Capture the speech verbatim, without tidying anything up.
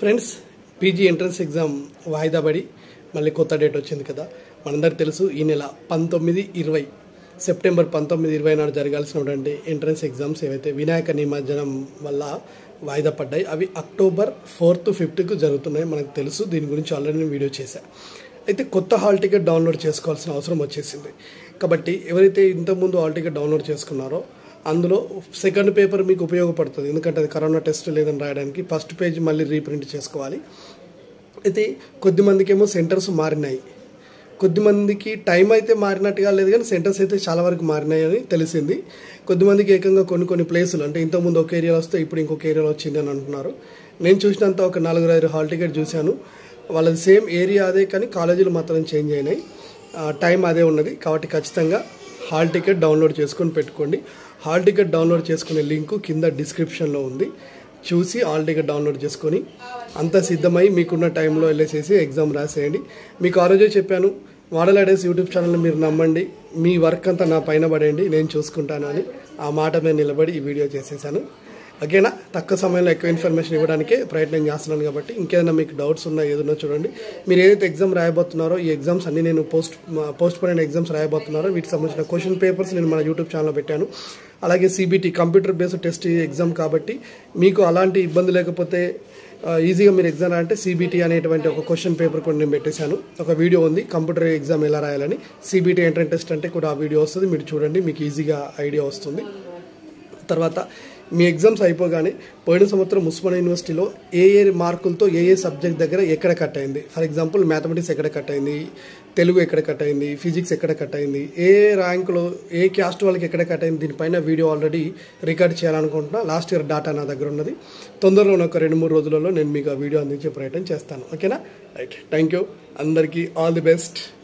Friends, PG entrance exam వాయిదా పడి మళ్ళీ కొత్త డేట్ వచ్చింది కదా. మనందరికి తెలుసు ఈ నెల పంతొమ్మిది ఇరవై సెప్టెంబర్ పంతొమ్మిది ఇరవై నాడు జరగాల్సినటువంటి ఎంట్రన్స్ ఎగ్జామ్స్ ఏవైతే వినాయక నిమజ్జనం వల్ల వాయిదా పడ్డాయి అవి అక్టోబర్ ఫోర్త్ ఫిఫ్త్కు జరుగుతున్నాయి. మనకు తెలుసు, దీని గురించి ఆల్రెడీ నేను వీడియో చేశాను. అయితే కొత్త హాల్ టికెట్ డౌన్లోడ్ చేసుకోవాల్సిన అవసరం వచ్చేసింది. కాబట్టి ఎవరైతే ఇంతకుముందు హాల్ టికెట్ డౌన్లోడ్ చేసుకున్నారో అందులో సెకండ్ పేపర్ మీకు ఉపయోగపడుతుంది. ఎందుకంటే అది కరోనా టెస్ట్ లేదని రాయడానికి ఫస్ట్ పేజ్ మళ్ళీ రీప్రింట్ చేసుకోవాలి. అయితే కొద్దిమందికి ఏమో సెంటర్స్ మారినాయి, కొద్దిమందికి టైం అయితే మారినట్టుగా లేదు, కానీ సెంటర్స్ అయితే చాలా వరకు మారినాయని తెలిసింది. కొద్దిమందికి ఏకంగా కొన్ని కొన్ని ప్లేసులు అంటే ఇంతకుముందు ఒక ఏరియాలో వస్తే ఇప్పుడు ఇంకొక ఏరియాలో వచ్చింది అని అంటున్నారు. నేను చూసినంత ఒక నలుగురు ఐదు హాల్ టికెట్ చూశాను. వాళ్ళది సేమ్ ఏరియా అదే, కానీ కాలేజీలు మాత్రం చేంజ్ అయినాయి, టైం అదే ఉన్నది. కాబట్టి ఖచ్చితంగా హాల్ టికెట్ డౌన్లోడ్ చేసుకొని పెట్టుకోండి. హాల్ టికెట్ డౌన్లోడ్ చేసుకునే లింకు కింద డిస్క్రిప్షన్లో ఉంది. చూసి హాల్ టికెట్ డౌన్లోడ్ చేసుకొని అంతా సిద్ధమై మీకున్న టైంలో వెళ్ళేసేసి ఎగ్జామ్ రాసేయండి. మీకు ఆ రోజే చెప్పాను, మోడల్ ఐడియాస్ యూట్యూబ్ ఛానల్ని మీరు నమ్మండి, మీ వర్క్ అంతా నా పైన పడేయండి, నేను చూసుకుంటాను అని ఆ మాట మీద నిలబడి ఈ వీడియో చేసేసాను. ఓకేనా? తక్కువ సమయంలో ఎక్కువ ఇన్ఫర్మేషన్ ఇవ్వడానికే ప్రయత్నం చేస్తున్నాను. కాబట్టి ఇంకేదైనా మీకు డౌట్స్ ఉన్నా ఏదన్నా చూడండి. మీరు ఏదైతే ఎగ్జామ్ రాయబోతున్నారో ఈ ఎగ్జామ్స్ అన్ని నేను పోస్ట్ పోస్ట్ పోయిన ఎగ్జామ్స్ రాయబోతున్నారో వీటికి సంబంధించిన క్వశ్చన్ పేపర్స్ నేను మన యూట్యూబ్ ఛానల్లో పెట్టాను. అలాగే CBT computer based test exam కాబట్టి మీకు అలాంటి ఇబ్బంది లేకపోతే ఈజీగా మీరు ఎగ్జామ్ అంటే సిబిటి అనేటువంటి ఒక క్వశ్చన్ పేపర్ కూడా నేను పెట్టేశాను. ఒక వీడియో ఉంది కంప్యూటర్ ఎగ్జామ్ ఎలా రాయాలని. సిబిటి ఎంట్రన్స్ టెస్ట్ అంటే కూడా ఆ వీడియో వస్తుంది, మీరు చూడండి, మీకు ఈజీగా ఐడియా వస్తుంది. తర్వాత మీ ఎగ్జామ్స్ అయిపోగానే పోయిన సంవత్సరం ఉస్మానియా యూనివర్సిటీలో ఏ ఏ మార్కులతో ఏ ఏ సబ్జెక్ట్ దగ్గర ఎక్కడ కట్ అయింది, ఫర్ ఎగ్జాంపుల్ మ్యాథమెటిక్స్ ఎక్కడ కట్ అయింది, తెలుగు ఎక్కడ కట్ అయింది, ఫిజిక్స్ ఎక్కడ కట్ అయింది, ఏ ర్యాంకులో ఏ క్యాస్ట్ వాళ్ళకి ఎక్కడ కట్ అయింది, దీనిపైన వీడియో ఆల్రెడీ రికార్డ్ చేయాలనుకుంటున్నా. లాస్ట్ ఇయర్ డాటా నా దగ్గర ఉన్నది. తొందరలో ఒక రెండు మూడు రోజులలో నేను మీకు ఆ వీడియో అందించే ప్రయత్నం చేస్తాను. ఓకేనా? Right, thank you. అందరికీ ఆల్ ది బెస్ట్.